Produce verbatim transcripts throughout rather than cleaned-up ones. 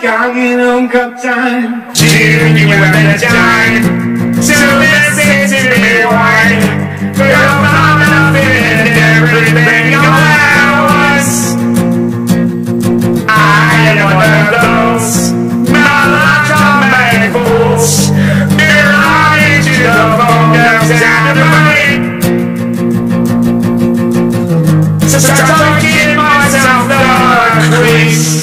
강인한 갑자기 주님은 내 time to listen to me whine. Girl, I'm feeling everything you was. I am one of those melodramatic fools. They're lying to the phone, they're down to money. So start giving myself the crease.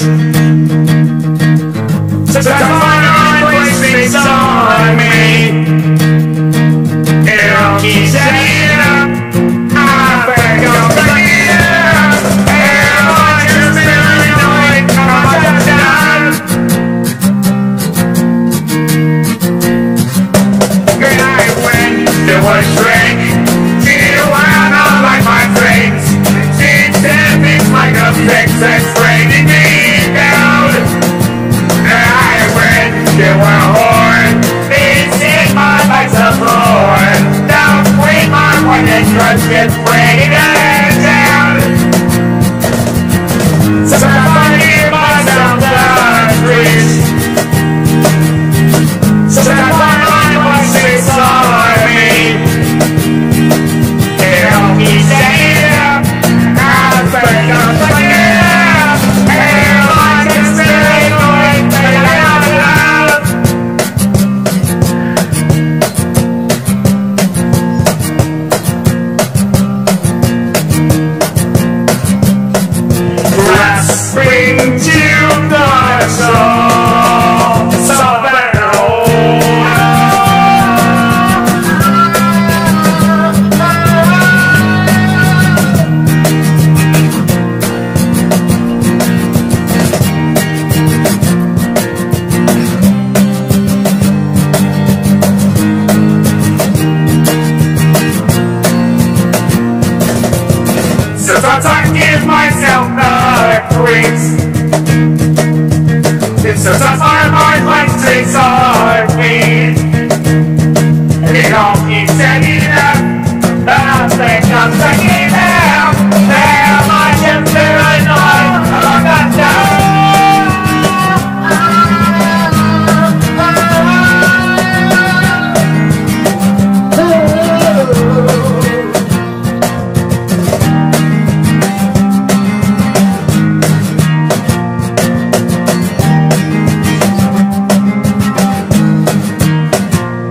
So start finding place things on me. It'll keep setting up. I think I'm bringing it up. And I just really know it. I'm just done. Good night when there was drink. You are not like my friends. Like a fix that's bringing me down. And I went to a horn. This is my life's a floor. Don't wait my one and trust gets bringing it down. So I'm give myself the trees. So I'm finding my six on me. It'll be staying up. I think I'm fucking up. And I can stay going to love. Let's bring to the soul. So better sometimes I give myself the creeps. Sometimes my mind likes to on me. It all keeps setting up. I think I'm taking out. How much am I not? I'm not done.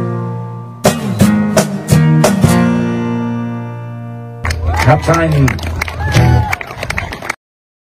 Captain